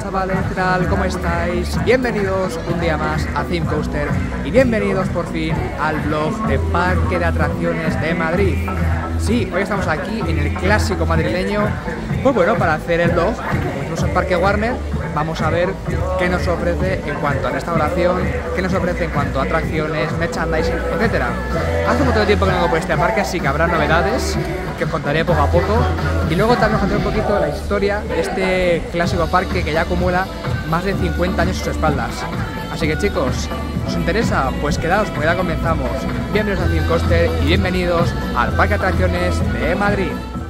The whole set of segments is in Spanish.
chavales, ¿qué tal? ¿Cómo estáis? Bienvenidos un día más a Theme Coaster y bienvenidos por fin al blog de Parque de Atracciones de Madrid. Sí, hoy estamos aquí en el clásico madrileño, pues bueno, para hacer el blog, como en Parque Warner, vamos a ver qué nos ofrece en cuanto a restauración, qué nos ofrece en cuanto a atracciones, merchandising, etc. Hace un montón de tiempo que no vengo por este parque, así que habrá novedades que os contaré poco a poco. Y luego también os contaré un poquito la historia de este clásico parque que ya acumula más de 50 años a sus espaldas. Así que chicos, ¿os interesa? Pues quedaos, porque ya comenzamos. Bienvenidos a Theme Coaster y bienvenidos al Parque de Atracciones de Madrid.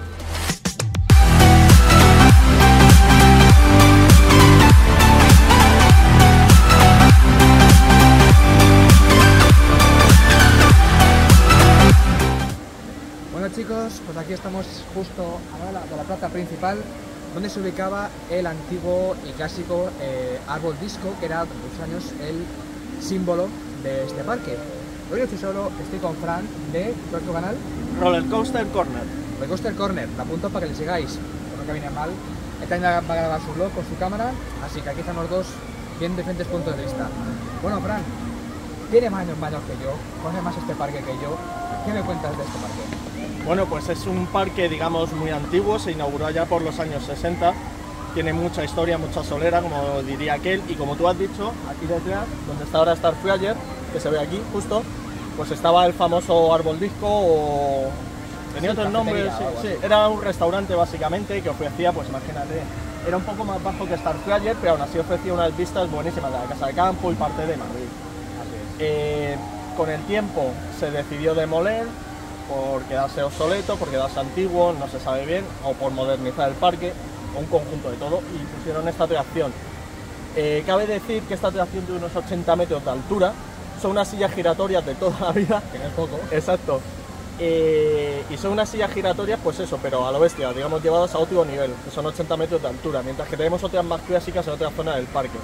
Bueno chicos, pues aquí estamos justo a la plaza principal donde se ubicaba el antiguo y clásico árbol disco, que era durante muchos años el símbolo de este parque. Hoy no estoy solo, estoy con Fran de tu canal Roller Coaster Corner. Roller Coaster Corner, la apunto para que le sigáis, por no que viene mal. Él también va a grabar su blog con su cámara, así que aquí estamos los dos bien diferentes puntos de vista. Bueno Fran, tiene más años que yo, conoce más este parque que yo. ¿Qué me cuentas de este parque? Bueno, pues es un parque, digamos, muy antiguo, se inauguró ya por los años 60, tiene mucha historia, mucha solera, como diría aquel, y como tú has dicho, aquí detrás, donde está ahora Star Flyer, que se ve aquí, justo, pues estaba el famoso árbol disco, o... tenía otros nombres, sí, era un restaurante básicamente que ofrecía, pues imagínate, era un poco más bajo que Star Flyer, pero aún así ofrecía unas vistas buenísimas de la Casa de Campo y parte de Madrid. Así es. Con el tiempo se decidió demoler, por quedarse obsoleto, por quedarse antiguo, no se sabe bien, o por modernizar el parque, o un conjunto de todo, y pusieron esta atracción. Cabe decir que esta atracción tiene unos 80 metros de altura, son unas sillas giratorias de toda la vida. Que no es poco. Exacto. Y son unas sillas giratorias, pues eso, pero a lo bestia, digamos, llevadas a último nivel, que son 80 metros de altura, mientras que tenemos otras más clásicas en otras zonas del parque.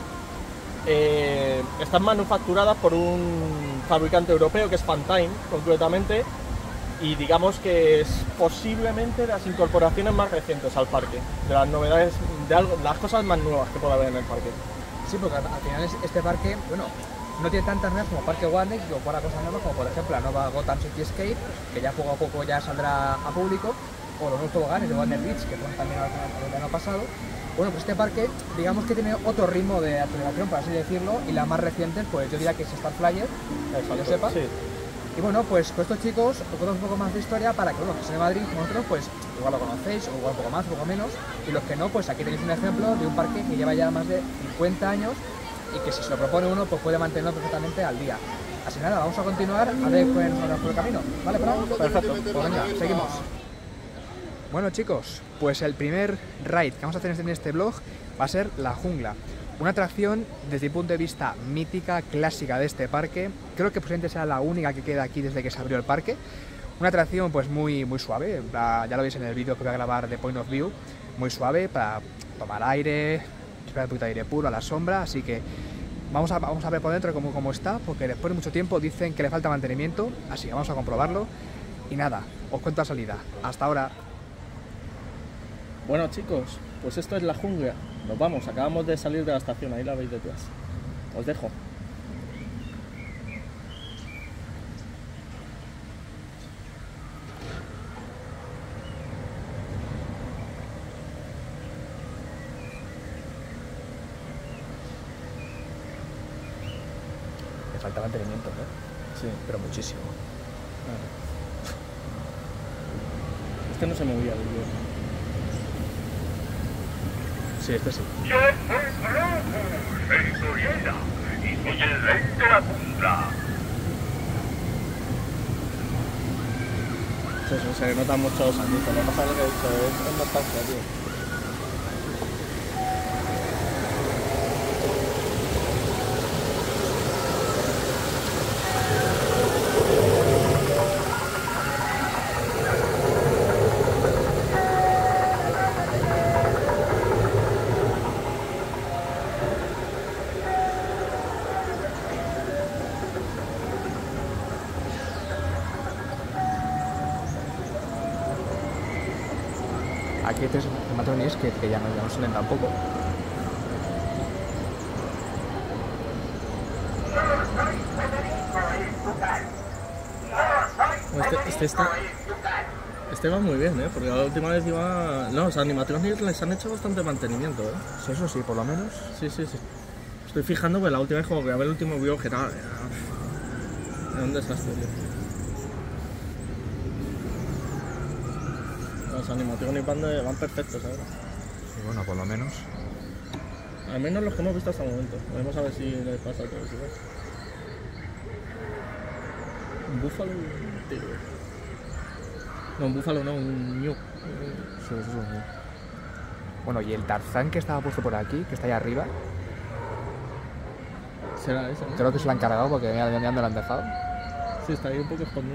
Están manufacturadas por un fabricante europeo que es Fantine, concretamente, y digamos que es posiblemente de las incorporaciones más recientes al parque, de las novedades, de las cosas más nuevas que puede haber en el parque. Sí, porque al final este parque, bueno, no tiene tantas nuevas como Parque Warner, y luego para cosas nuevas como por ejemplo la nueva Gotham City Escape, que ya poco a poco ya saldrá a público, o los nuevos toboganes de Warner Beach, que fueron también el año pasado. Bueno, pues este parque, digamos que tiene otro ritmo de aceleración, por así decirlo, y la más reciente, pues yo diría que es Star Flyer, que yo sepa. Sí. Y bueno, pues con estos chicos os cuento un poco más de historia para que, bueno, que son de Madrid, vosotros pues igual lo conocéis, o igual un poco más, un poco menos, y los que no, pues aquí tenéis un ejemplo de un parque que lleva ya más de 50 años y que si se lo propone uno, pues puede mantenerlo perfectamente al día. Así nada, vamos a continuar a ver por el camino, ¿vale, Fran? Perfecto. Pues venga, seguimos. Bueno chicos, pues el primer ride que vamos a hacer en este vlog va a ser La Jungla. Una atracción desde mi punto de vista mítica, clásica de este parque. Creo que posiblemente sea la única que queda aquí desde que se abrió el parque. Una atracción pues muy suave, ya lo veis en el vídeo que voy a grabar de Point of View. Muy suave para tomar aire, esperar un poquito de aire puro a la sombra, así que vamos a ver por dentro cómo está, porque después de mucho tiempo dicen que le falta mantenimiento, así que vamos a comprobarlo. Y nada, os cuento la salida. Hasta ahora. Bueno chicos, pues esto es La Jungla. Nos vamos, acabamos de salir de la estación, ahí la veis detrás. Os dejo. Le falta mantenimiento, ¿no? Sí. Pero muchísimo. Este no se movía del video. Sí, este sí. Yo soy Bruno, soy Soriana y soy el rey de la jungla. Eso, se le notan mucho los años. Lo que pasa es lo que he dicho, es nostalgia, tío. Aquí hay tres animatronics que ya no salen tampoco. Este va muy bien, porque la última vez iba... No, los animatronics les han hecho bastante mantenimiento, Sí, eso sí, por lo menos. Sí. Estoy fijando, pues la última vez como que a ver el último video que era un desastre, tío. Los animatronics van perfectos ahora. Y bueno, por lo menos. Al menos los que hemos visto hasta el momento. Vamos a ver si les pasa a todos igual. Un búfalo y un tigre. No, un búfalo no, un ñu. Sí, eso es un ñu. Bueno, y el Tarzán que estaba puesto por aquí, que está ahí arriba, Será ese, ¿no? creo que se lo han cargado porque mira dónde lo han dejado. Sí, está ahí un poco escondido.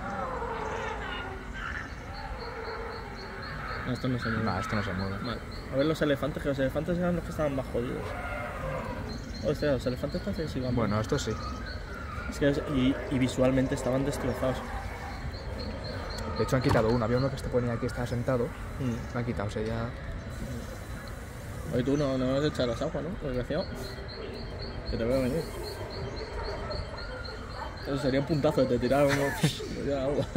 No, esto no se mueve. No, esto no se mueve. Vale. A ver los elefantes, que los elefantes eran los que estaban más jodidos. Hostia, los elefantes parece que sí van bien. Bueno, esto sí. Es que y visualmente estaban destrozados. De hecho han quitado uno, había uno que se ponía aquí, estaba sentado. Lo han quitado, o sea, ya... Oye, tú no vas a echar las aguas, ¿no? Desgraciado. Que te veo venir. Eso sería un puntazo de te tirar uno de agua.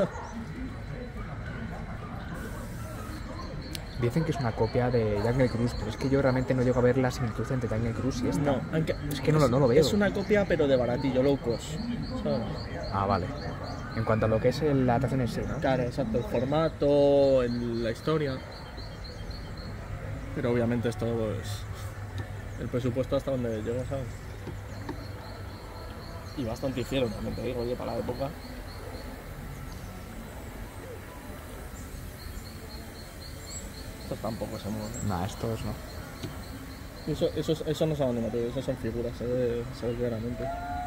Dicen que es una copia de Jungle Cruise, pero es que yo realmente no llego a ver la similitud entre Jungle Cruise y esta. No, aunque es que no lo veo. Es una copia pero de baratillo, low cost, ¿sabes? Ah, vale. En cuanto a lo que es la atracción en sí, ¿no? Claro, exacto, el formato, la historia. Pero obviamente esto es el presupuesto hasta donde llegó, ¿sabes? Y bastante hicieron, también te digo, oye, para la época. Estos tampoco se mueven. Nah, estos no. Eso no son animatorios, eso son figuras, se ve claramente.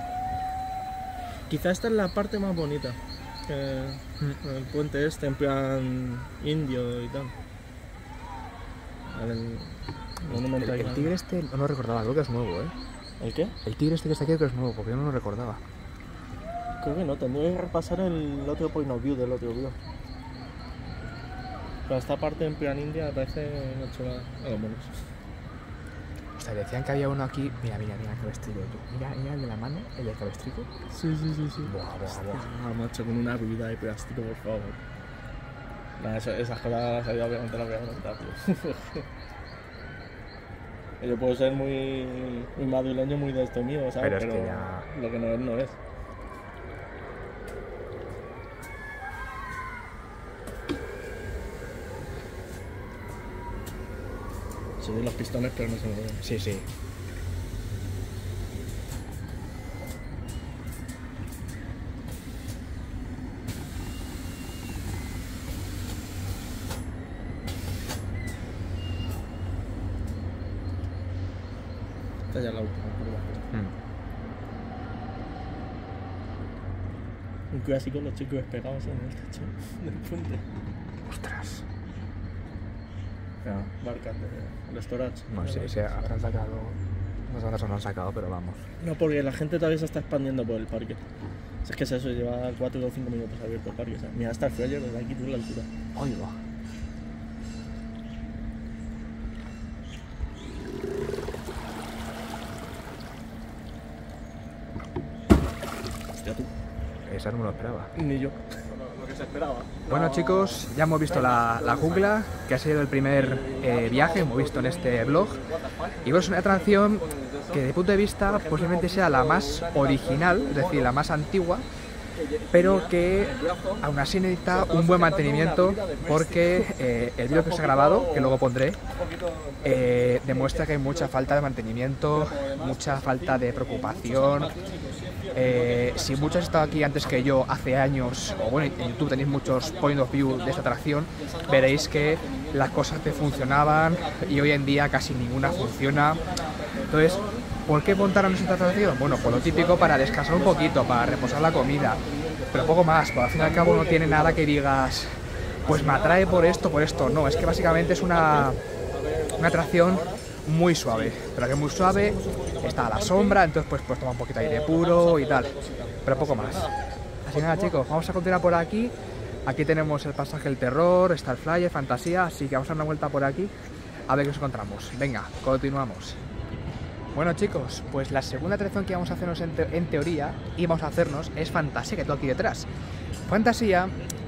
Quizá esta es la parte más bonita. El puente este en plan indio y tal. El tigre este no lo recordaba, creo que es nuevo, ¿eh? ¿El qué? El tigre este que está aquí creo que es nuevo, porque yo no lo recordaba. Creo que no, tendría que repasar el otro point of view del otro view. Pero esta parte en plan india me parece una chulada, a lo menos. O sea, decían que había uno aquí. Mira, el cabestrillo, tú. Mira el de la mano, el del cabestrillo. Sí. Buah. Ah, macho, con una ruida de plástico, por favor. Nah, esas cosas obviamente las voy a comentar, tío. Yo puedo ser muy madrileño, muy de esto mío, ¿sabes? Pero es que ya... lo que no es, no es. Se ven los pistones, pero no se mueven. Sí. Esta ya es la última curva. Un clásico, los chicos pegados en el techo del puente. Ostras. Marcas de storage. Bueno, sí, habrán sacado... No sé cuántas han sacado, pero vamos. No, porque la gente todavía se está expandiendo por el parque. Es que es eso, lleva 4 o 5 minutos abierto el parque. O sea, mira, hasta el flyer desde aquí, tú la altura. Ay, va. Hostia, tú. Esa no me lo esperaba. Ni yo. Lo que se esperaba. Bueno, chicos, ya hemos visto la jungla, que ha sido el primer viaje que hemos visto en este vlog. Y es una atracción que, desde mi punto de vista, posiblemente sea la más original, es decir, la más antigua, pero que aún así necesita un buen mantenimiento, porque el vídeo que os he grabado, que luego pondré, demuestra que hay mucha falta de mantenimiento, mucha falta de preocupación. Si muchos han estado aquí antes que yo hace años, o bueno, en YouTube tenéis muchos point of view de esta atracción, veréis que las cosas que funcionaban y hoy en día casi ninguna funciona. Entonces, ¿por qué montaron esta atracción? Bueno, pues lo típico, para descansar un poquito, para reposar la comida, pero poco más, porque al fin y al cabo no tiene nada que digas, pues me atrae por esto, no, es que básicamente es una atracción muy suave, pero que es muy suave, está a la sombra, entonces pues toma un poquito de aire puro y tal, pero poco más. Así que nada, chicos, vamos a continuar por aquí. Aquí tenemos el pasaje del terror, está el flyer, fantasía, así que vamos a dar una vuelta por aquí a ver qué nos encontramos. Venga, continuamos. Bueno, chicos, pues la segunda atracción que vamos a hacernos en teoría, es fantasía, que tengo aquí detrás. Fantasía,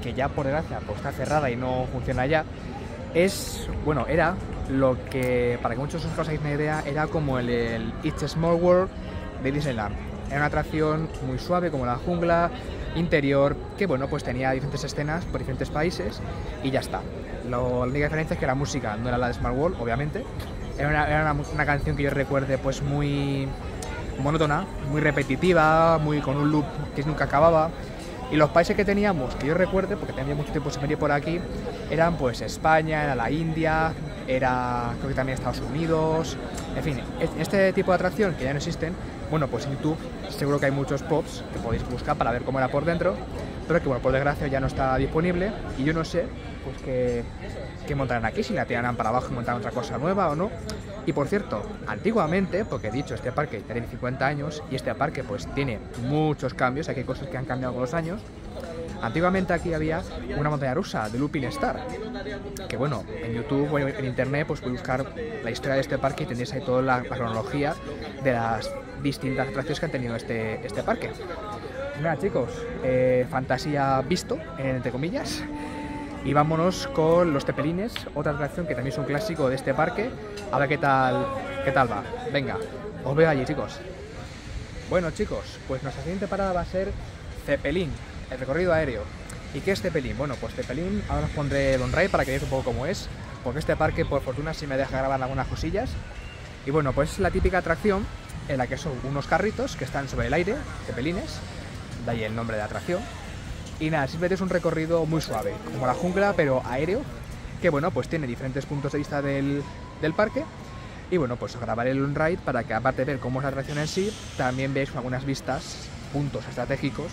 que ya por desgracia pues está cerrada y no funciona ya, es, bueno, era lo que, para que muchos os hagáis una idea, era como el It's a Small World de Disneyland. Era una atracción muy suave, como la jungla, interior, que bueno, pues tenía diferentes escenas por diferentes países y ya está. La única diferencia es que la música no era la de Small World, obviamente. Era una canción que yo recuerde pues muy monótona, muy repetitiva, muy con un loop que nunca acababa. Y los países que teníamos, que yo recuerde, porque tenía mucho tiempo sin venir por aquí, eran pues España, era la India, era creo que también Estados Unidos, en fin, este tipo de atracción que ya no existen, bueno, pues en YouTube seguro que hay muchos pops que podéis buscar para ver cómo era por dentro, pero que bueno, por desgracia ya no está disponible y yo no sé pues que montarán aquí, si la tirarán para abajo y montarán otra cosa nueva o no. Y por cierto, antiguamente, porque he dicho, este parque tiene 50 años y este parque pues tiene muchos cambios, aquí hay cosas que han cambiado con los años. Antiguamente aquí había una montaña rusa de Looping Star, que bueno, en YouTube o en internet pues podéis buscar la historia de este parque y tendréis ahí toda la cronología de las distintas atracciones que han tenido este parque. Nada chicos, fantasía visto, entre comillas. Y vámonos con los Tepelines, otra atracción que también es un clásico de este parque. A ver qué tal va. Venga, os veo allí chicos. Bueno chicos, pues nuestra siguiente parada va a ser Zeppelin, el recorrido aéreo. ¿Y qué es Zeppelin? Bueno, pues Zeppelin, ahora os pondré el on-ride para que veáis un poco cómo es, porque este parque por fortuna sí me deja grabar algunas cosillas. Y bueno, pues es la típica atracción en la que son unos carritos que están sobre el aire, Zeppelines, de ahí el nombre de atracción. Y nada, simplemente es un recorrido muy suave, como la jungla, pero aéreo, que bueno, pues tiene diferentes puntos de vista del parque. Y bueno, pues os grabaré el on-ride para que aparte de ver cómo es la atracción en sí, también veáis algunas vistas, puntos estratégicos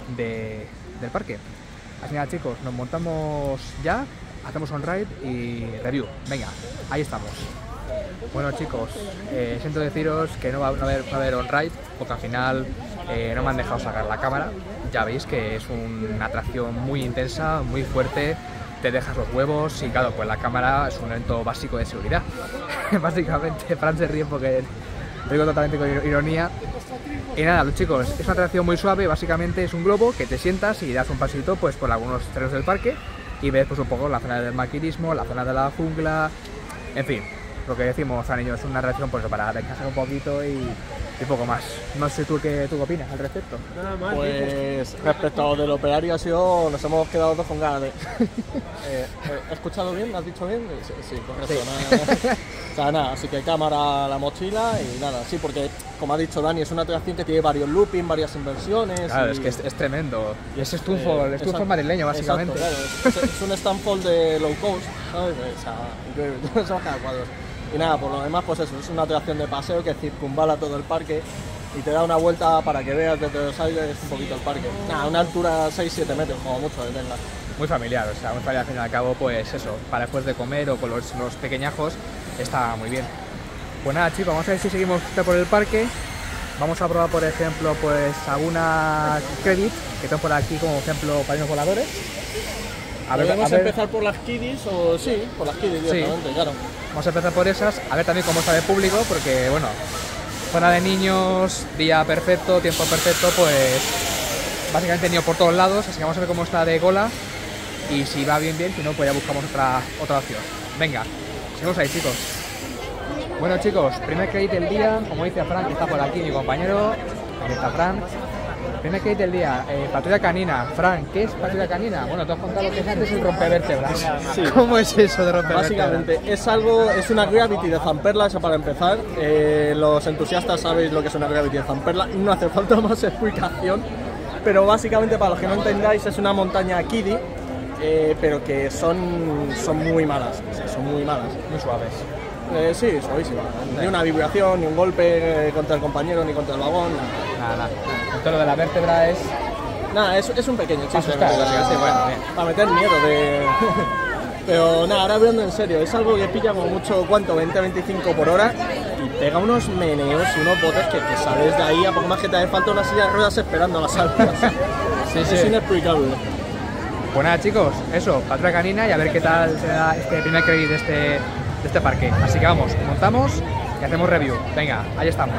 del parque. Así nada chicos, nos montamos ya, hacemos on-ride y review. Venga, ahí estamos. Bueno chicos, siento deciros que no va a haber on-ride, porque al final no me han dejado sacar la cámara. Ya veis que es una atracción muy intensa, muy fuerte, te dejas los huevos y claro, pues la cámara es un elemento básico de seguridad. Básicamente, Fran se ríe porque lo digo totalmente con ironía. Y nada, los chicos, es una atracción muy suave, básicamente es un globo que te sientas y das un pasito pues por algunos terrenos del parque y ves pues un poco la zona del maquinismo, la zona de la jungla, en fin, lo que decimos a niños, es una atracción pues para descansar un poquito y poco más. No sé tú qué opinas al respecto. Pues respecto a lo del operario nos hemos quedado todos con ganas de... ¿He escuchado bien? ¿Lo has dicho bien? Sí, correcto. Sí. Nada, o sea, nada, así que cámara, la mochila y nada, sí, porque como ha dicho Dani, es una atracción que tiene varios looping, varias inversiones. Claro, y... es que es tremendo. Y es estufo, el estufo madrileño, básicamente. Exacto, claro. Es un Stanford de low cost, ¿sabes? O sea, increíble, son cada cuadros. Y nada, por lo demás, pues eso, es una atracción de paseo que circunvala todo el parque y te da una vuelta para que veas desde los aires un poquito el parque. Nada, una altura 6-7 metros, como mucho de tenga. Muy familiar, o sea, muy familiar al fin y al cabo, pues eso, para después de comer o con los pequeñajos, está muy bien. Pues nada chicos, vamos a ver si seguimos por el parque. Vamos a probar, por ejemplo, pues algunas credits que tengo por aquí, como ejemplo, para los voladores. ¿Podemos empezar por las kiddies o sí? Por las kiddies directamente, sí. Claro. Vamos a empezar por esas, a ver también cómo está de público, porque bueno, zona de niños, día perfecto, tiempo perfecto, pues básicamente niños por todos lados, así que vamos a ver cómo está de cola y si va bien, si no, pues ya buscamos otra opción. Venga, seguimos ahí chicos. Bueno chicos, primer credit del día, como dice Fran, que está por aquí mi compañero, aquí está Fran. Primer credit del día, patrulla canina. Fran, ¿qué es patrulla canina? Bueno, te has contado lo que es antes el rompevértebras. Sí. ¿Cómo es eso de rompevértebras? Básicamente, es una Gravity de Zamperla, eso para empezar. Los entusiastas sabéis lo que es una Gravity de Zamperla, no hace falta más explicación. Pero básicamente, para los que no entendáis, es una montaña kiddie, pero que son muy malas, son muy malas. Muy suaves. Sí, suavísima. Ni una vibración, ni un golpe contra el compañero, ni contra el vagón. Nada. Entonces lo de la vértebra es... Nada, es un pequeño chiste. Bueno, para meter miedo de... Pero nada, ahora hablando en serio, es algo que pilla como mucho, ¿cuánto? 20-25 por hora y pega unos meneos y unos botes que sales de ahí, a poco más que te hace falta una silla de ruedas esperando a las salvas. Sí. Es inexplicable. Pues nada chicos, eso, patrulla canina y a ver qué tal se da este primer crédito de este parque. Así que vamos, montamos y hacemos review. Venga, ahí estamos.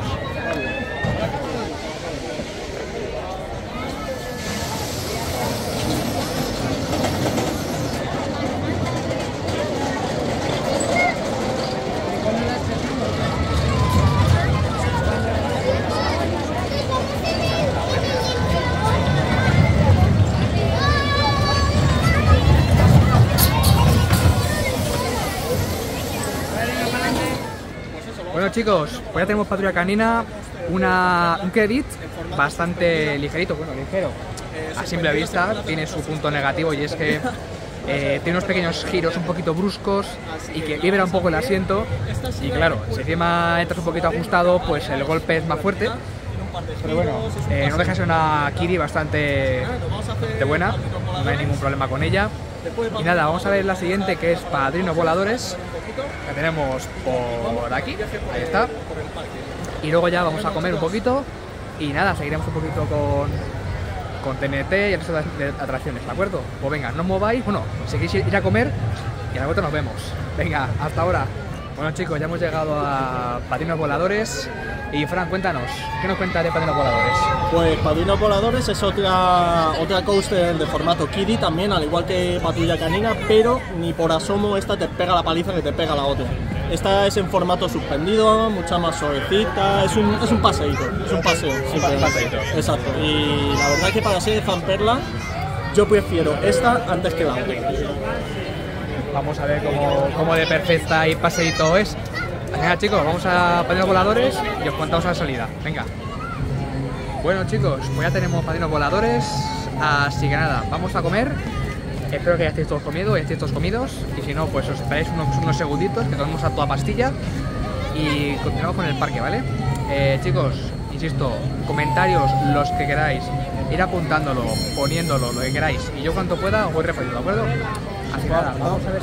Bueno chicos, pues ya tenemos Patrulla Canina, un credit bastante ligerito, bueno, ligero, a simple vista, tiene su punto negativo y es que tiene unos pequeños giros un poquito bruscos y que vibra un poco el asiento y claro, si encima entras un poquito ajustado, pues el golpe es más fuerte. Pero bueno, no deja de ser una Kiri bastante buena, no hay ningún problema con ella. Y nada, vamos a ver la siguiente, que es Padrinos Voladores, que tenemos por aquí, ahí está. Y luego ya vamos a comer un poquito y nada, seguiremos un poquito con TNT y el resto de atracciones, ¿de acuerdo? Pues venga, no os mováis, bueno, si queréis ir a comer y a la vuelta nos vemos. Venga, hasta ahora. Bueno chicos, ya hemos llegado a Padrinos Voladores y Fran, cuéntanos, ¿qué nos cuentas de Padrinos Voladores? Pues Padrinos Voladores es otra coaster de formato kiddie también, al igual que Patrulla Canina, pero ni por asomo esta te pega la paliza que te pega la otra. Esta es en formato suspendido, mucha más suavecita, es un paseíto, es un paseo. Paseíto. Exacto, y la verdad es que para ser de zamperla, yo prefiero esta antes que la otra. Vamos a ver cómo de perfecta y paseíto es. Venga chicos, vamos a Padrinos Voladores y os contamos a la salida. Venga. Bueno chicos, pues ya tenemos Padrinos Voladores, así que nada, vamos a comer. Espero que ya estéis todos comidos y si no, pues os esperáis unos segunditos que tomemos a toda pastilla y continuamos con el parque, ¿vale? Chicos, insisto, comentarios los que queráis, ir apuntándolo, poniéndolo, lo que queráis y yo cuanto pueda os voy respondiendo, ¿de acuerdo? Así que nada, vamos a ver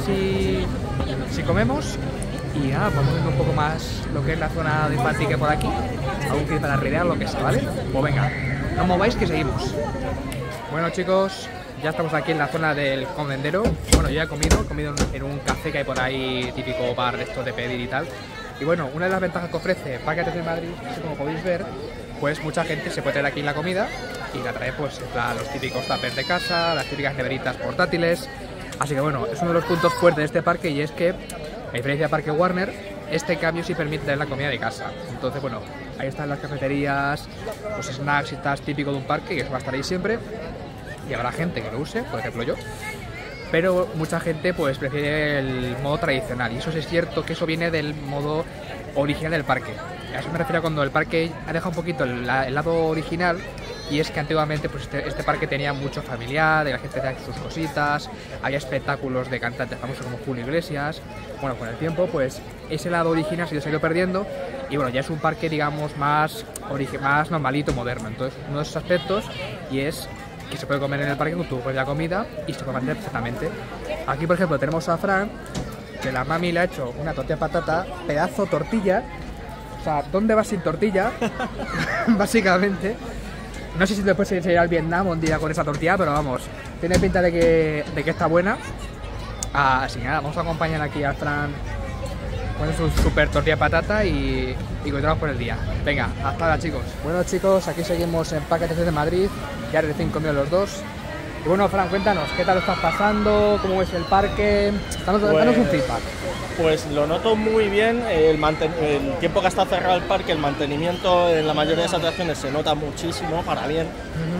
si comemos y nada, vamos viendo un poco más lo que es la zona de infantil que por aquí, algún que para ridear, lo que sea, ¿vale? Pues venga, no os mováis que seguimos. Bueno chicos, ya estamos aquí en la zona del comendero. Bueno, yo ya he comido en un café que hay por ahí, típico bar de estos de pedir y tal. Y bueno, una de las ventajas que ofrece Parque de Atracciones de Madrid es que, como podéis ver, pues mucha gente se puede traer aquí la comida y la trae pues los típicos tuppers de casa, las típicas neveritas portátiles. Así que bueno, es uno de los puntos fuertes de este parque y es que, a diferencia de Parque Warner, este cambio sí permite traer la comida de casa. Entonces bueno, ahí están las cafeterías, los snacks y tal, típico de un parque, y eso va a estar ahí siempre. Y habrá gente que lo use, por ejemplo yo, pero mucha gente pues prefiere el modo tradicional y eso sí es cierto que eso viene del modo original del parque. A eso me refiero cuando el parque ha dejado un poquito el lado original, y es que antiguamente pues este parque tenía mucho familiar, la gente hacía sus cositas, había espectáculos de cantantes famosos como Julio Iglesias. Bueno, con el tiempo pues ese lado original se ha ido perdiendo y bueno, ya es un parque digamos más normalito, moderno. Entonces uno de esos aspectos y es que se puede comer en el parque con tu propia comida y se puede hacer perfectamente. Aquí por ejemplo tenemos a Fran, que la mami le ha hecho una tortilla de patata, pedazo tortilla, o sea, ¿dónde vas sin tortilla? Básicamente. No sé si después se irá al Vietnam un día con esa tortilla, pero vamos, tiene pinta de que está buena. Así que nada, vamos a acompañar aquí a Fran con su super tortilla de patata y continuamos por el día. Venga, hasta ahora chicos. Bueno chicos, aquí seguimos en Parque de Madrid, ya recién comido los dos. Y bueno Fran, cuéntanos, ¿qué tal lo estás pasando? ¿Cómo ves el parque? Danos un feedback. Pues lo noto muy bien, el tiempo que está cerrado el parque, el mantenimiento en la mayoría de las atracciones se nota muchísimo, para bien.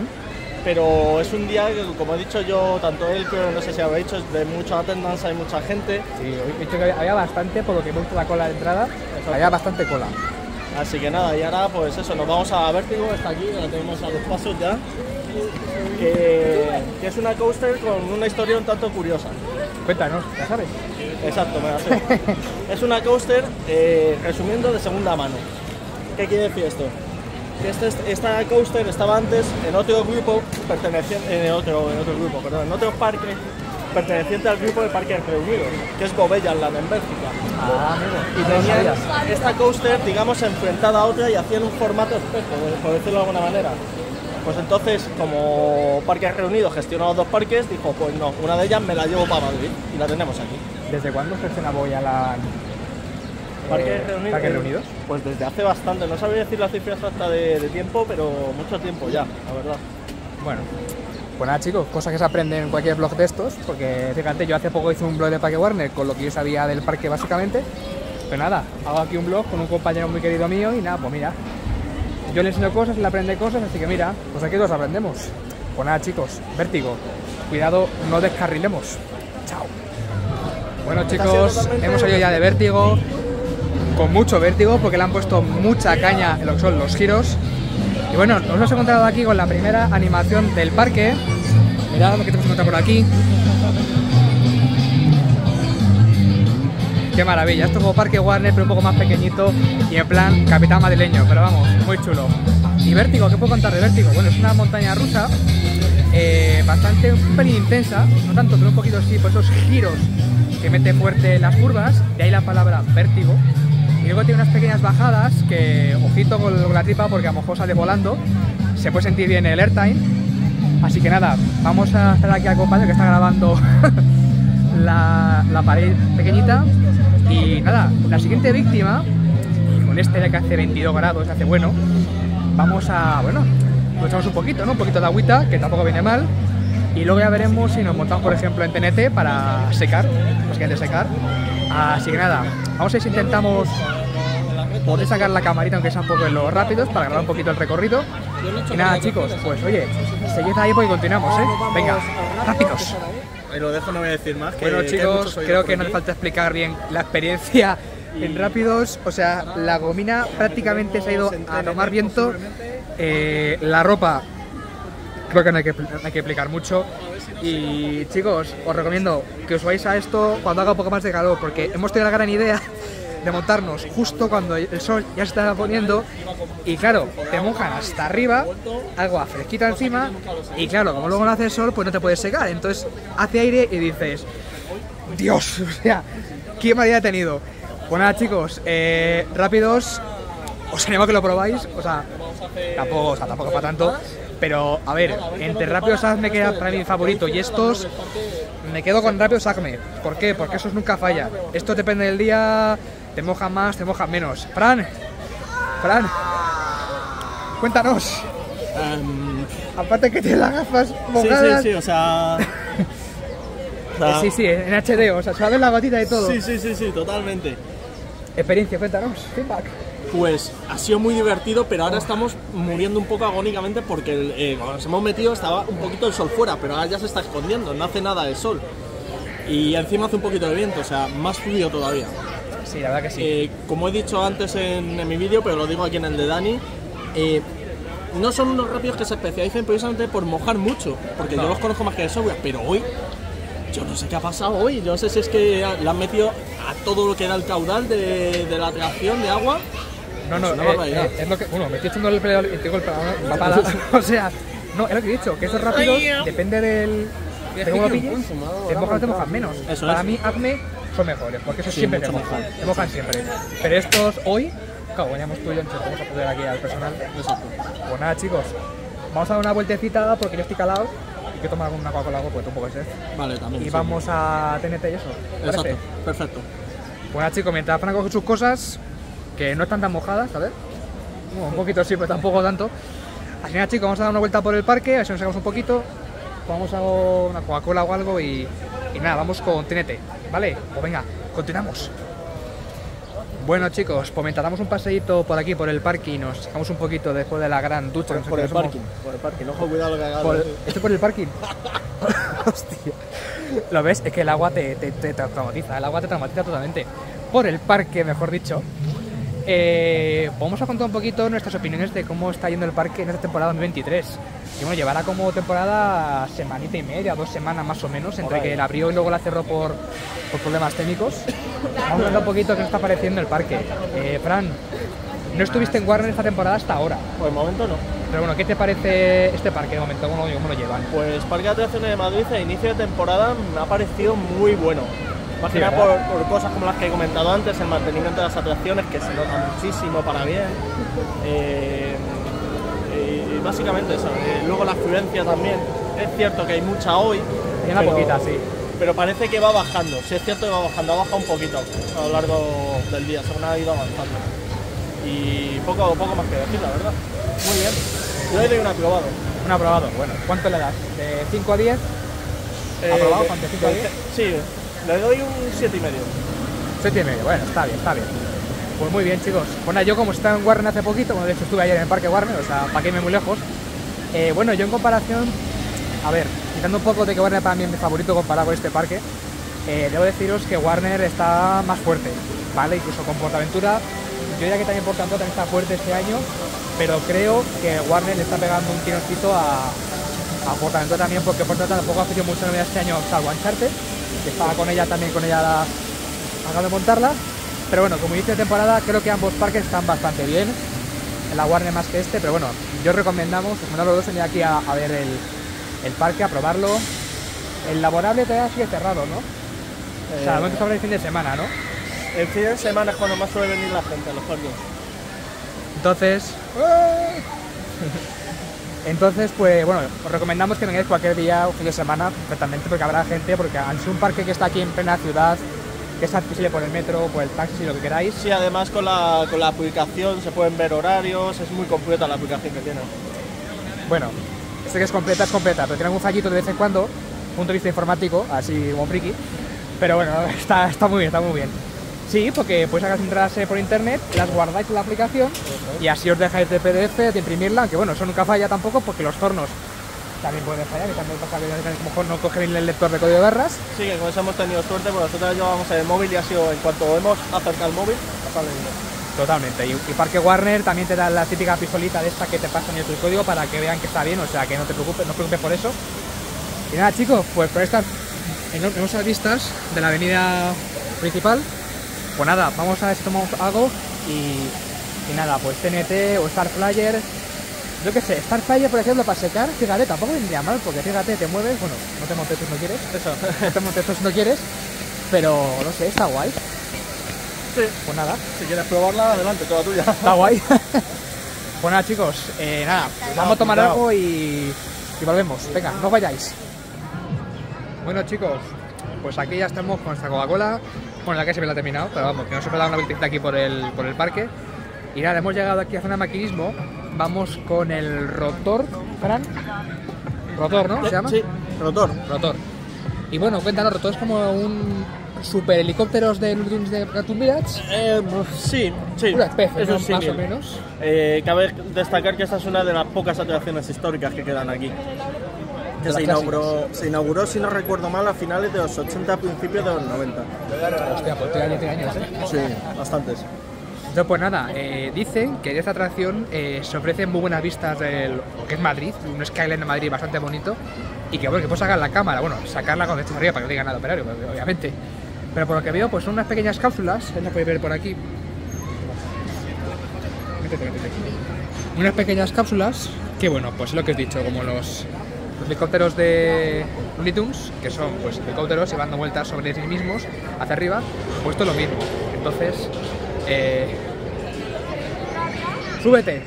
Pero es un día que, como he dicho yo, tanto él que no sé si habéis dicho, es de mucha attendance, hay mucha gente. Sí, he dicho que había bastante, por lo que hemos visto la cola de entrada, había bastante cola. Así que nada, y ahora pues eso, nos vamos a Vértigo, está aquí, la tenemos a 2 pasos ya. Que es una coaster con una historia un tanto curiosa. Cuéntanos, ¿ya sabes? Exacto, me la sé. Es una coaster, resumiendo, de segunda mano. ¿Qué quiere decir esto? Que esta coaster estaba antes en otro grupo perteneciente, en otro parque perteneciente al grupo de Parques Reunidos, que es Bobellan Land en Bélgica. Y tenían esta coaster, digamos, enfrentada a otra y hacían un formato espejo, por decirlo de alguna manera. Pues entonces, como Parques Reunidos gestiona los 2 parques, dijo, pues no, una de ellas me la llevo para Madrid y la tenemos aquí. ¿Desde cuándo gestiona Bobellan Land Parques Reunidos? Pues desde hace bastante, no sabría decir la cifra exacta de tiempo, pero mucho tiempo ya, la verdad. Bueno, pues nada chicos, cosas que se aprenden en cualquier blog de estos, porque fíjate, yo hace poco hice un blog de Parque Warner con lo que yo sabía del parque básicamente, pero nada, hago aquí un blog con un compañero muy querido mío y nada, pues mira, yo le enseño cosas, él aprende cosas, así que mira, pues aquí todos aprendemos. Pues nada chicos, Vértigo, cuidado, no descarrilemos. Chao. Bueno chicos, hemos salido ya de Vértigo, con mucho vértigo porque le han puesto mucha caña en lo que son los giros. Y bueno, nos hemos encontrado aquí con la primera animación del parque. Mirad lo que tenemos encontrado por aquí. Qué maravilla, esto es como Parque Warner pero un poco más pequeñito y en plan capitán madrileño, pero vamos, muy chulo. Y Vértigo, ¿qué puedo contar de Vértigo? Bueno, es una montaña rusa bastante un pelín intensa, no tanto, pero un poquito sí, por esos giros que mete fuerte las curvas, de ahí la palabra vértigo. Y luego tiene unas pequeñas bajadas que, ojito con la tripa porque a lo mejor sale volando, se puede sentir bien el airtime. Así que nada, vamos a hacer aquí al compañero que está grabando la pared pequeñita. Y nada, la siguiente víctima, con este ya que hace 22 grados, hace bueno, vamos a, bueno, nos echamos un poquito, ¿no? Un poquito de agüita, que tampoco viene mal. Y luego ya veremos si nos montamos, por ejemplo, en TNT para secar, los que hay de secar. Así que nada, vamos a ver si intentamos poder sacar la camarita, aunque sea un poco en los rápidos, para grabar un poquito el recorrido. Y nada, chicos, pues oye, seguid ahí porque continuamos, ¿eh? Venga, rápidos. Ahí lo dejo, no voy a decir más. Bueno, chicos, creo que no hace falta explicar bien la experiencia en rápidos. O sea, la gomina prácticamente se ha ido a tomar viento. La ropa, creo que no hay que explicar mucho. Y chicos, os recomiendo que os vais a esto cuando haga un poco más de calor, porque hemos tenido la gran idea de montarnos justo cuando el sol ya se está poniendo y claro, te mojan hasta arriba, agua fresquita encima y claro, como luego no hace sol pues no te puedes secar, entonces hace aire y dices Dios, o sea, qué maldad he tenido. Pues nada chicos, rápidos, os animo a que lo probáis, o sea, tampoco para tanto, pero a ver, entre rápidos me queda para mí favorito y estos me quedo con rápidos Acme. ¿Por qué? Porque esos nunca fallan. Esto depende del día, te mojan más, te mojan menos. Fran, cuéntanos. Aparte que tienes las gafas mojadas. Sí, o sea... Sí, en HD, o sea, se va a ver la gotita y todo. Sí, totalmente. Experiencia, cuéntanos, feedback. Pues ha sido muy divertido, pero ahora estamos muriendo un poco agónicamente porque cuando nos hemos metido estaba un poquito el sol fuera, pero ahora ya se está escondiendo, no hace nada el sol. Y encima hace un poquito de viento, o sea, más frío todavía. Sí, la verdad que sí. Como he dicho antes en mi vídeo, pero lo digo aquí en el de Dani, no son unos rápidos que se especialicen precisamente por mojar mucho, porque yo los conozco más que de software, pero hoy, yo no sé qué ha pasado hoy, yo no sé si es que le han metido a todo lo que era el caudal de la atracción de agua. No, es lo que, bueno, me estoy echando el pelo y tengo el papada, o sea, no, es lo que he dicho, que estos rápidos depende del... de cómo lo pilles, te mojan menos. Eso para es. mí, Acme son mejores, porque esos Sí, siempre mucho te mojan siempre. Pero estos hoy, claro, veníamos tú y yo, entonces vamos a poner aquí al personal. Pues nada, chicos, vamos a dar una vueltecita porque yo estoy calado y quiero tomar una Coca-Cola, pues un poco de sed. Vale, también. Y vamos a TNT y eso. Exacto, perfecto. Pues nada, chicos, mientras Fran coge sus cosas, que no están tan mojadas, ¿sabes? Bueno, un poquito sí, pero tampoco tanto. Así que nada, chicos, vamos a dar una vuelta por el parque, a ver si nos sacamos un poquito. Vamos a una Coca-Cola o algo y nada, vamos con TNT, ¿vale? Pues venga, continuamos. Bueno chicos, pues mientras damos un paseíto por aquí, por el parque y nos sacamos un poquito después de la gran ducha. Por el parking, ojo, cuidado lo que hagas. ¿Esto por el parking? Hostia. ¿Lo ves? Es que el agua te traumatiza, el agua te traumatiza totalmente. Por el parque, mejor dicho. Vamos a contar un poquito nuestras opiniones de cómo está yendo el parque en esta temporada 2023. Y bueno, llevará como temporada semanita y media, 2 semanas más o menos, entre que la abrió y luego la cerró por problemas técnicos. Vamos a contar un poquito qué nos está pareciendo el parque. Fran, no estuviste en Warner esta temporada hasta ahora. Por el momento no. Pero bueno, ¿qué te parece este parque de momento? ¿Cómo lo llevan? Pues Parque de Atracciones de Madrid a inicio de temporada me ha parecido muy bueno. Más que nada por cosas como las que he comentado antes, el mantenimiento de las atracciones, que se nota muchísimo para bien. Y básicamente eso. Luego la afluencia también. Es cierto que hay mucha hoy. Hay una poquita, sí. Pero parece que va bajando. Sí, es cierto que va bajando. Ha bajado un poquito a lo largo del día, según ha ido avanzando. Y poco más que decir, la verdad. Muy bien. Yo le doy un aprobado. Un aprobado, bueno. ¿Cuánto le das? ¿De 5 a 10? ¿Aprobado? ¿Cuánto? ¿5 a 10? Sí. Le doy un 7,5. 7,5, bueno, está bien, está bien. Pues muy bien, chicos. Bueno, yo como estaba en Warner hace poquito, bueno, de hecho estuve ayer en el parque Warner, o sea, para que irme muy lejos. Bueno, yo en comparación, a ver, quitando un poco de que Warner para mí es mi favorito comparado con este parque, debo deciros que Warner está más fuerte, ¿vale? Incluso con PortAventura, yo diría que también PortAventura también está fuerte este año, pero creo que Warner le está pegando un tironcito a PortAventura también, porque PortAventura tampoco ha ofrecido mucha novedad este año, salvo Uncharted, que estaba con ella acabo de montarla. Pero bueno, como inicio de temporada, creo que ambos parques están bastante bien. La Warner más que este, pero bueno, yo recomendamos los dos venir aquí a ver el parque, a probarlo. El laborable todavía sigue cerrado, ¿no? O sea, no sobre el fin de semana, ¿no? El fin de semana es cuando más suele venir la gente a los parques. Entonces, pues bueno, os recomendamos que vengáis cualquier día o fin de semana perfectamente, porque habrá gente, porque al ser un parque que está aquí en plena ciudad, que es accesible por el metro, por el taxi, lo que queráis. Sí, además con la aplicación se pueden ver horarios, es muy completa la aplicación que tiene. Bueno, sé que es completa, pero tiene algún fallito de vez en cuando, punto de vista informático, así como friki. Pero bueno, está muy bien. Sí, porque podéis sacar entradas por internet, las guardáis en la aplicación y así os dejáis de PDF, de imprimirla, aunque bueno, eso nunca falla tampoco porque los tornos también pueden fallar, que también pasa que a lo mejor no coge bien el lector de código de barras. Sí, que con eso hemos tenido suerte, porque nosotros llevábamos el móvil y ha sido, en cuanto hemos acercado el móvil, ha salido bien. Totalmente, y Parque Warner también te da la típica pistolita de esta que te pasan el código para que vean que está bien, o sea que no te preocupes, no os preocupes por eso. Y nada chicos, pues con estas hermosas vistas de la avenida principal, pues nada, vamos a ver si tomamos algo y nada, pues TNT o Star Flyer. Yo qué sé, Star Flyer, por ejemplo, para secar, fíjate, tampoco vendría mal, porque fíjate, te mueves, bueno, no te montes tú si no quieres, eso, no te montes tú si no quieres, pero no sé, está guay. Sí. Pues nada. Si quieres probarla, adelante, toda tuya. Está guay. Pues nada, chicos, nada, vamos a tomar algo y volvemos. Venga, no vayáis. Bueno, chicos, pues aquí ya estamos con nuestra Coca-Cola. Bueno, la que se me la ha terminado, pero vamos, que nos hemos dado una vueltecita aquí por el parque. Y nada, hemos llegado aquí a zona de maquinismo. Vamos con el Rotor, Fran. Rotor, ¿no? ¿Se llama? Sí, Rotor. Y bueno, cuéntanos, Rotor es como un super helicópteros de Looney de Cartoon Village. Sí. Una especie, eso ¿no? es Más símil. o menos. Cabe destacar que esta es una de las pocas atracciones históricas que quedan aquí. Que se inauguró, si no recuerdo mal, a finales de los 80, principios de los 90. Hostia, pues ya tiene años, ¿eh? Sí, bastantes. Entonces, pues nada, dicen que en esta atracción se ofrecen muy buenas vistas de lo que es Madrid, un skyline de Madrid bastante bonito, y que bueno, que puedes sacar la cámara, bueno, sacarla cuando estés arriba para que no diga nada operario, obviamente. Pero por lo que veo, pues son unas pequeñas cápsulas, la podéis ver por aquí. Métete. Unas pequeñas cápsulas, que bueno, pues es lo que os he dicho, como los helicópteros de Looney Tunes, que son pues helicópteros y van dando vueltas sobre sí mismos hacia arriba, pues esto es lo mismo. Entonces, súbete.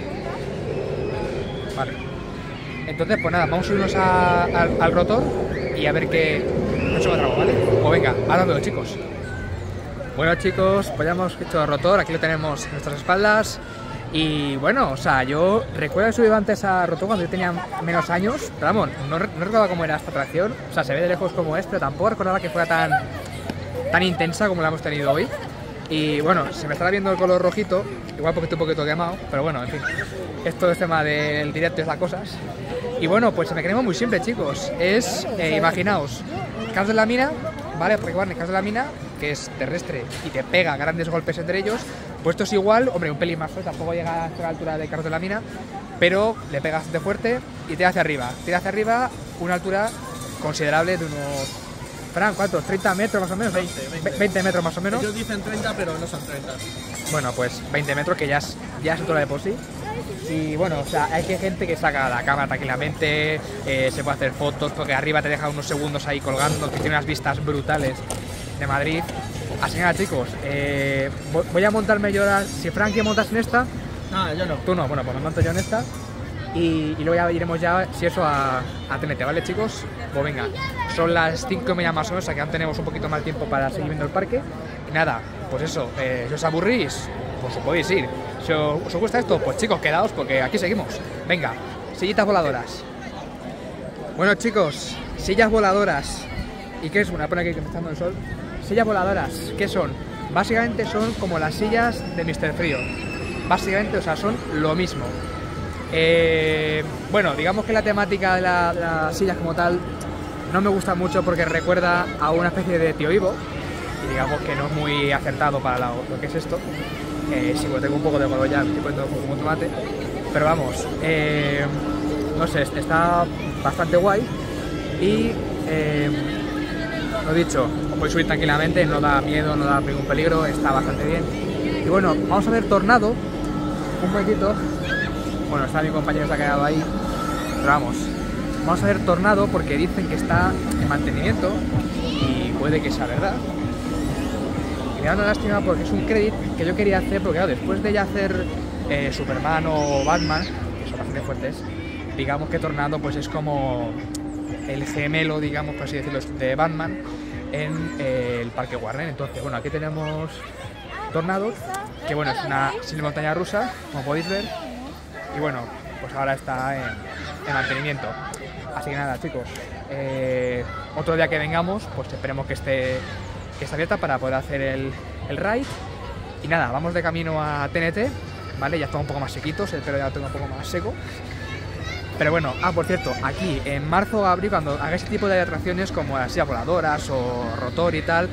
Vale. Entonces, pues nada, vamos a subirnos al Rotor y a ver qué nos encontramos, ¿vale? Pues venga, ahora veo, chicos. Bueno, chicos, pues ya hemos hecho el Rotor, aquí lo tenemos en nuestras espaldas. Y bueno, o sea, yo recuerdo que subí antes a Rotor cuando yo tenía menos años, pero vamos, no recordaba cómo era esta atracción. O sea, se ve de lejos como es, pero tampoco recordaba que fuera tan intensa como la hemos tenido hoy. Y bueno, se me estará viendo el color rojito, igual porque estoy un poquito quemado, pero bueno, en fin, esto es tema del directo, es las cosas. Y bueno, pues me queremos muy simple, chicos, es, imaginaos, Carros de la Mina, ¿vale? Porque bueno, Carros de la Mina, que es terrestre y te pega grandes golpes entre ellos, pues esto es igual, hombre, un pelín más fuerte, tampoco llega a la altura de Carros de la Mina, pero le pega bastante fuerte y tira hacia arriba, una altura considerable de unos... Fran, ¿cuántos? ¿30 metros más o menos? 20 metros más o menos. Ellos dicen 30, pero no son 30. Bueno, pues 20 metros, que ya es altura de por sí. Y bueno, o sea, hay gente que saca la cámara tranquilamente, se puede hacer fotos, porque arriba te deja unos segundos ahí colgando, que tiene unas vistas brutales de Madrid. Así que nada, chicos, voy a montarme yo ahora. Si Fran quiere montarse en esta... No, yo no. Tú no, bueno, pues me monto yo en esta. Y luego ya iremos ya, si eso, a TNT, ¿vale, chicos? Pues venga, son las 5:30 más o menos, o sea que aún tenemos un poquito más tiempo para seguir viendo el parque. Y nada, pues eso, si os aburrís, pues os podéis ir. Si os gusta esto, pues chicos, quedaos porque aquí seguimos. Venga, sillitas voladoras. Bueno, chicos, sillas voladoras. ¿Y qué es una? Pone aquí que me está dando el sol. Sillas voladoras, ¿qué son? Básicamente son como las sillas de Mr. Frío. Básicamente, o sea, son lo mismo. Bueno, digamos que la temática de las sillas como tal no me gusta mucho porque recuerda a una especie de tío Ivo, y digamos que no es muy acertado para lo que es esto. Sí, pues tengo un poco de color ya, estoy poniendo como un tomate, pero vamos, no sé, está bastante guay y lo dicho, os podéis subir tranquilamente, no da miedo, no da ningún peligro, está bastante bien. Y bueno, vamos a ver Tornado, un momentito. Bueno, está mi compañero, se ha quedado ahí, pero vamos a ver Tornado porque dicen que está en mantenimiento y puede que sea verdad. Y me da una lástima porque es un credit que yo quería hacer, porque claro, después de ya hacer Superman o Batman, que son bastante fuertes, digamos que Tornado pues es como el gemelo, digamos, por así decirlo, de Batman en el Parque Warner. Entonces, bueno, aquí tenemos Tornado, que bueno, es una simple montaña rusa, como podéis ver, y bueno, pues ahora está en mantenimiento. Así que nada, chicos, otro día que vengamos, pues esperemos que esté abierta para poder hacer el ride. Y nada, vamos de camino a TNT, ¿vale? Ya está un poco más sequitos, el pelo ya lo tengo un poco más seco. Pero bueno, por cierto, aquí en marzo o abril, cuando haga ese tipo de atracciones como las sillas voladoras o rotor y tal,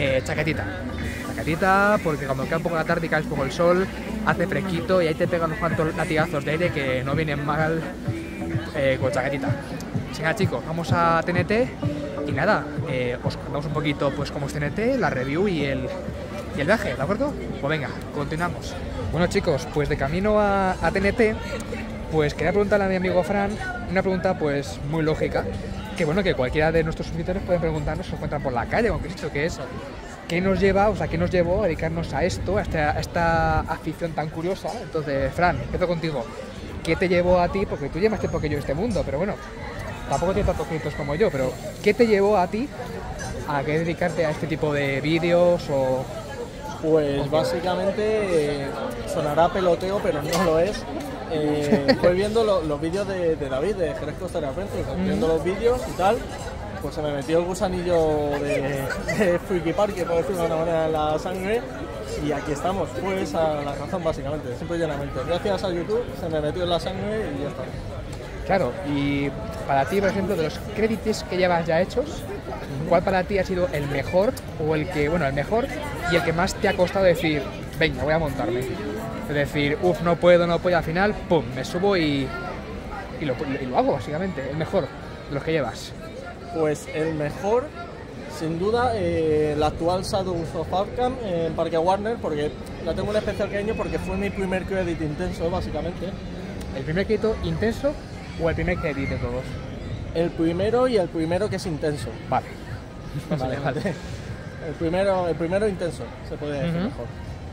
chaquetita, porque cuando queda un poco la tarde y cae un poco el sol, hace fresquito y ahí te pegan unos cuantos latigazos de aire que no vienen mal con chaquetita. Venga chicos, vamos a TNT y nada, os contamos un poquito pues cómo es TNT, la review y el viaje, ¿de acuerdo? Pues venga, continuamos. Bueno chicos, pues de camino a TNT, pues quería preguntarle a mi amigo Fran una pregunta pues muy lógica, que bueno, que cualquiera de nuestros suscriptores pueden preguntarnos si se encuentran por la calle, aunque es esto que es, ¿qué nos lleva, o sea, qué nos llevó a dedicarnos a esto, a esta afición tan curiosa? Entonces, Fran, empiezo contigo. ¿Qué te llevó a ti? Porque tú llevas tiempo que yo en este mundo, pero bueno, tampoco tienes tantos créditos como yo, pero ¿qué te llevó a ti a querer dedicarte a este tipo de vídeos o...? Pues básicamente sonará peloteo, pero no lo es. Fue viendo los vídeos de David, de Jerez Coaster Adventures, viendo los vídeos y tal, pues se me metió el gusanillo de Freaky Park, por decirlo de una manera, en la sangre, y aquí estamos. Pues a la razón básicamente, simple y llanamente. Gracias a YouTube se me metió en la sangre y ya está. Claro, y para ti, por ejemplo, de los créditos que llevas ya hechos, ¿cuál para ti ha sido el mejor o el mejor y el que más te ha costado decir, venga, voy a montarme? Es decir, no puedo, al final, pum, me subo y lo hago, básicamente, el mejor de los que llevas. Pues el mejor, sin duda, la actual Shadows of Arkham en Parque Warner, porque la tengo un especial cariño porque fue mi primer credit intenso, básicamente. ¿El primer crédito intenso o el primer credit de todos? El primero y el primero que es intenso. Vale. Vale. El primero intenso, se puede decir mejor.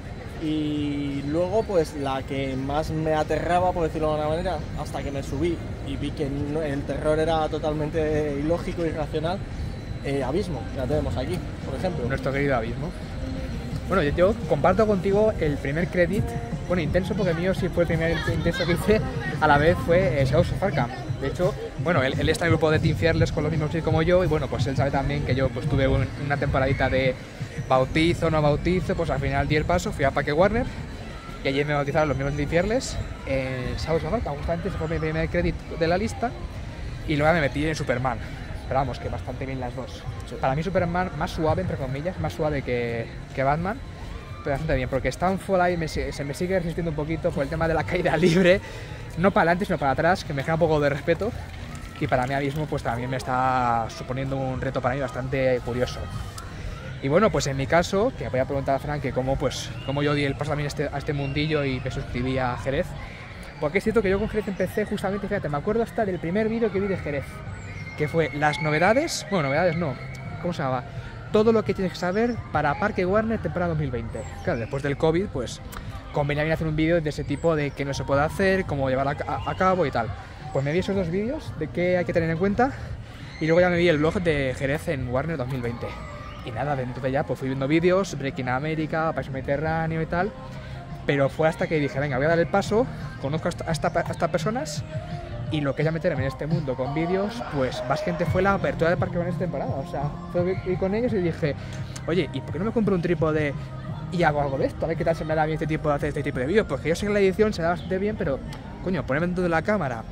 Y luego, pues la que más me aterraba, por decirlo de alguna manera, hasta que me subí y vi que el terror era totalmente ilógico y irracional, Abismo, que la tenemos aquí, por ejemplo. Nuestro querido Abismo. Bueno, yo comparto contigo el primer credit, bueno, intenso, porque el mío sí fue el primer intenso que hice, a la vez fue Shadows of Arkham. De hecho, bueno, él está en el grupo de Team Fearless con los mismos como yo, y bueno, pues él sabe también que yo pues tuve una temporadita de bautizo, no bautizo, pues al final di el paso, fui a Parque Warner, y allí me bautizaron los mismos de Team Fearless, Shadows of Arkham, justamente ese fue mi primer credit de la lista, y luego me metí en Superman. Pero vamos, que bastante bien las dos. Para mí Superman más suave, entre comillas, más suave que Batman, pero bastante bien, porque Stanford ahí se me sigue resistiendo un poquito por el tema de la caída libre, no para adelante sino para atrás, que me genera un poco de respeto, y para mí mismo pues también me está suponiendo un reto para mí bastante curioso. Y bueno, pues en mi caso, que voy a preguntar a Fran que cómo yo di el paso también a este mundillo y me suscribí a Jerez, porque es cierto que yo con Jerez empecé justamente, fíjate, me acuerdo hasta del primer vídeo que vi de Jerez, que fue las novedades, bueno, novedades no, ¿cómo se llama? Todo lo que tienes que saber para Parque Warner temporada 2020. Claro, después del COVID, pues convenía bien hacer un vídeo de ese tipo, de qué no se puede hacer, cómo llevarlo a cabo y tal. Pues me vi esos dos vídeos de qué hay que tener en cuenta y luego ya me vi el blog de Jerez en Warner 2020. Y nada, de entonces ya pues fui viendo vídeos, Breaking America, País Mediterráneo y tal, pero fue hasta que dije, venga, voy a dar el paso, conozco a estas personas. Y lo que ya meterme en este mundo con vídeos, pues básicamente fue la apertura del Parque Warner esta temporada. O sea, fui con ellos y dije, oye, ¿y por qué no me compro un trípode y hago algo de esto? A ver qué tal se me da bien hacer este tipo de vídeos. Porque yo sé que la edición se da bastante bien, pero, coño, ponerme dentro de la cámara,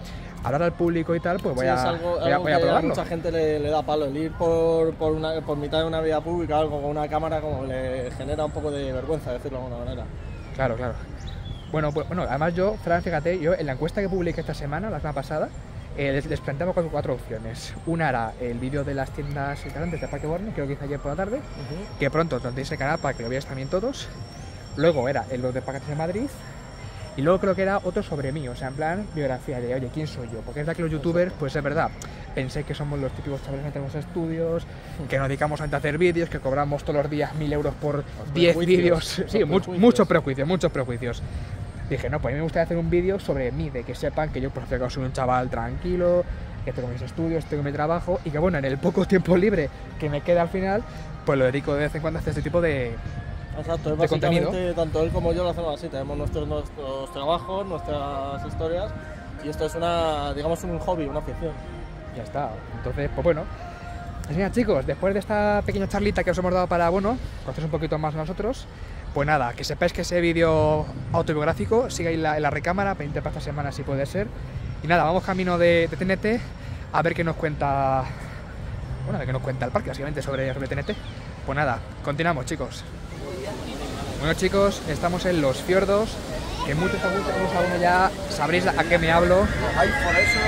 hablar al público y tal, pues voy Sí, a, es algo voy a que a probarlo. mucha gente le da palo. El ir por mitad de una vía pública, algo con una cámara, como le genera un poco de vergüenza, decirlo de alguna manera. Claro, claro. Bueno, pues bueno, además yo, Fran, fíjate, yo en la encuesta que publiqué esta semana, la semana pasada, les planteaba cuatro opciones. Una era el vídeo de las tiendas restaurantes de Parque Warner, creo que hice ayer por la tarde, que pronto tendréis el canal para que lo veáis también todos. Luego era el de Parque de Madrid. Y luego creo que era otro sobre mí, o sea, en plan biografía de, oye, ¿quién soy yo? Porque es verdad que los youtubers, pues es verdad, pensé que somos los típicos chavales que tenemos estudios, que nos dedicamos a hacer vídeos, que cobramos todos los días 1000 euros por 10 vídeos. Sí, muchos prejuicios. Dije, no, pues a mí me gustaría hacer un vídeo sobre mí, de que sepan que yo, por ejemplo, soy un chaval tranquilo, que tengo mis estudios, tengo mi trabajo, y que bueno, en el poco tiempo libre que me queda al final, pues lo dedico de vez en cuando a hacer este tipo de... Exacto, es básicamente tanto él como yo lo hacemos así, tenemos nuestros trabajos, nuestras historias, y esto es digamos un hobby, una afición. Ya está, entonces, pues bueno. Así que chicos, después de esta pequeña charlita que os hemos dado para, bueno, conocer un poquito más nosotros, pues nada, que sepáis que ese vídeo autobiográfico sigue ahí en la recámara, pendiente para esta semana si puede ser. Y nada, vamos camino de TNT a ver qué nos cuenta, bueno, a ver qué nos cuenta el parque, básicamente, sobre TNT. Pues nada, continuamos chicos. Bueno chicos, estamos en los fiordos, que muchos aún ya sabréis a qué me hablo. Ay, por eso...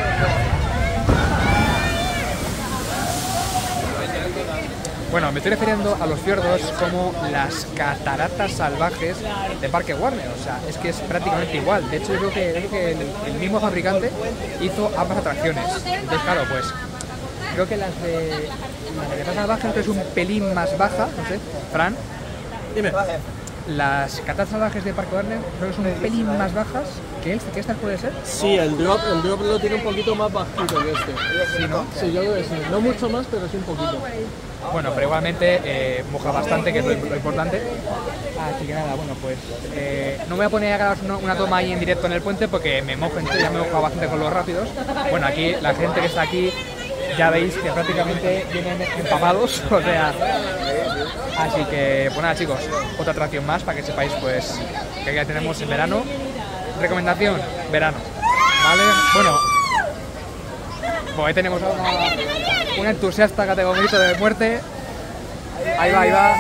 Bueno, me estoy refiriendo a los fiordos como las cataratas salvajes de Parque Warner, o sea, es que es prácticamente igual. De hecho, yo creo que el mismo fabricante hizo ambas atracciones. Entonces, claro, pues creo que las de cataratas salvajes es un pelín más baja, no sé, Fran. Dime. Las cataratas salvajes de Parque Warner creo que son un pelín más bajas que estas puede ser. Sí, el drop lo tiene un poquito más bajito que este. Sí, ¿no? Sí, yo creo que sí. No mucho más, pero sí un poquito. Bueno, pero igualmente moja bastante, que es lo importante. Así que nada, bueno, pues no me voy a poner a grabar una toma ahí en directo en el puente porque me mojo, entonces ya me he mojado bastante con los rápidos. Bueno, aquí la gente que está aquí ya veis que prácticamente vienen empapados, o sea... Así que, pues nada chicos, otra atracción más para que sepáis pues que ya tenemos en verano. Recomendación, verano, ¿vale? Bueno, pues ahí tenemos a una entusiasta que tengo un grito de muerte. Ahí va, ahí va.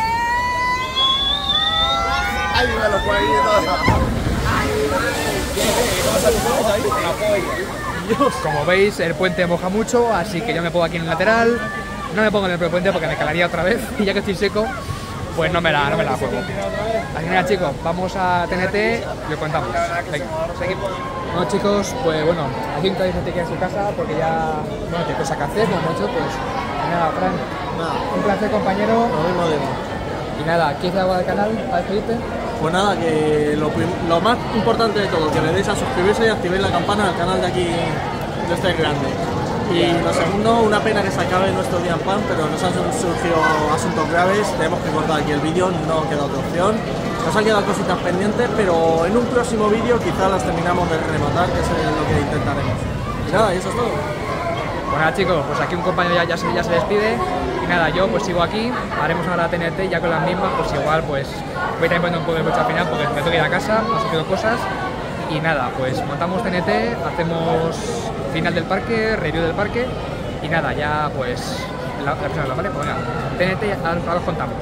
¡Ay, me lo puede ir! Como veis, el puente moja mucho, así que yo me pongo aquí en el lateral. No me pongo en el puente porque me calaría otra vez y ya que estoy seco, pues no me la juego. Así que nada chicos, vamos a TNT y os contamos. Venga, seguimos. Bueno chicos, pues bueno, aquí un cada gente que en su casa porque ya, bueno, tiene cosas que hacer, como mucho, pues nada, Fran, un placer compañero. Lo mismo. Y nada, ¿quieres algo del canal para despedirte? Pues nada, que lo más importante de todo, que le deis a suscribirse y activéis la campana del canal de aquí, de este grande. Y lo segundo, una pena que se acabe nuestro día en pan, pero nos han surgido asuntos graves, tenemos que cortar aquí el vídeo, no queda otra opción. Nos han quedado cositas pendientes, pero en un próximo vídeo quizás las terminamos de rematar, que es lo que intentaremos. Y nada, y eso es todo. Bueno nada, chicos, pues aquí un compañero ya se despide. Y nada, yo pues sigo aquí, haremos ahora TNT ya con las mismas, pues igual pues voy también poniendo un poco de lucha al final porque me tengo que ir a casa, me han surgido cosas. Y nada, pues montamos TNT, hacemos final del parque, review del parque y nada, ya pues la persona, ¿vale? Pues venga, TNT ahora os contamos.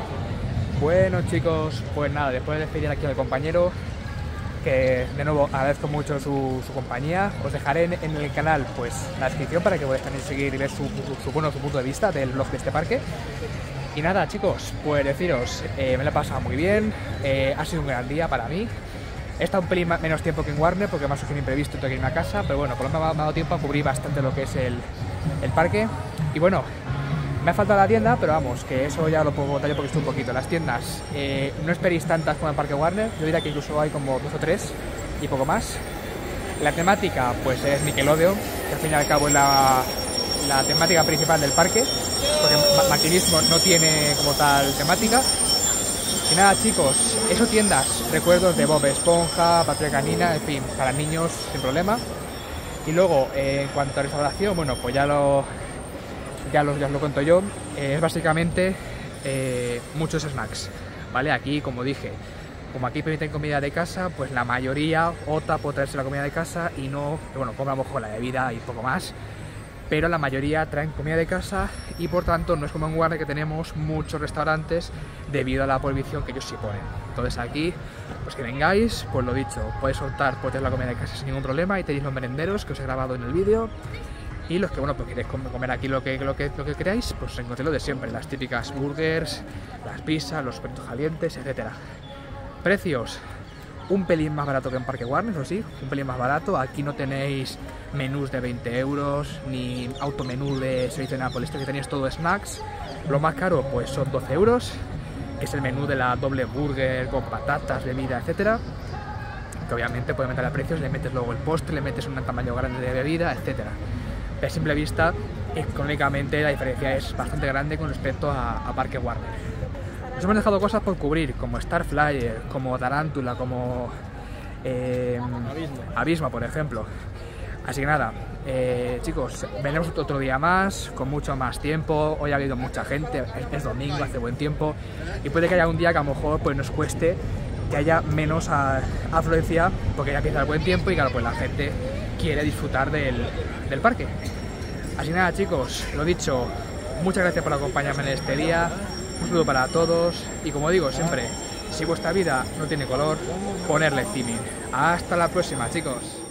Bueno chicos, pues nada, después de despedir aquí al compañero, que de nuevo agradezco mucho su compañía, os dejaré en el canal pues la descripción para que podáis también seguir y ver su punto de vista del vlog de este parque. Y nada chicos, pues deciros, me lo he pasado muy bien, ha sido un gran día para mí. He estado un pelín menos tiempo que en Warner porque me ha surgido un imprevisto y tengo que irme a casa, pero bueno, por lo menos me ha dado tiempo a cubrir bastante lo que es el parque. Y bueno, me ha faltado la tienda, pero vamos, que eso ya lo puedo contar yo porque estoy un poquito. Las tiendas, no esperéis tantas como en el Parque Warner, yo diría que incluso hay como 2 o 3 y poco más. La temática, pues es Nickelodeon, que al fin y al cabo es la temática principal del parque, porque maquinismo no tiene como tal temática. Y nada chicos, eso tiendas, recuerdos de Bob Esponja, Patrulla Canina, en fin, para niños sin problema. Y luego, en cuanto a restauración, bueno, pues ya os lo cuento yo, es básicamente muchos snacks, ¿vale? Aquí, como dije, como aquí permiten comida de casa, pues la mayoría opta por traerse la comida de casa y no, bueno, compra a lo mejor la bebida y poco más, pero la mayoría traen comida de casa y por tanto no es como en Warner que tenemos muchos restaurantes debido a la prohibición que ellos sí ponen. Entonces aquí, pues que vengáis, pues lo dicho, podéis optar por traer la comida de casa sin ningún problema y tenéis los merenderos que os he grabado en el vídeo. Y los que, bueno, pues queréis comer aquí lo que queráis, pues encontréis lo de siempre, las típicas burgers, las pizzas, los perritos calientes, etcétera. Precios, un pelín más barato que en Parque Warner, eso sí, un pelín más barato. Aquí no tenéis menús de 20 euros, ni automenú de servicio de Nápoles, que tenéis todo snacks. Lo más caro, pues son 12 euros, que es el menú de la doble burger con patatas, bebida, etcétera. Que obviamente puede meter a precios, le metes luego el postre, le metes un tamaño grande de bebida, etcétera. A simple vista, económicamente la diferencia es bastante grande con respecto a Parque Warner. Nos hemos dejado cosas por cubrir, como Star Flyer, como Tarántula, como Abismo, por ejemplo. Así que nada, chicos, vendremos otro día más, con mucho más tiempo. Hoy ha habido mucha gente, es domingo, hace buen tiempo, y puede que haya un día que a lo mejor pues, nos cueste que haya menos afluencia, porque ya empieza el buen tiempo y claro, pues la gente quiere disfrutar del parque. Así que nada, chicos, lo dicho, muchas gracias por acompañarme en este día, un saludo para todos y como digo siempre, si vuestra vida no tiene color, ponerle theming. Hasta la próxima, chicos.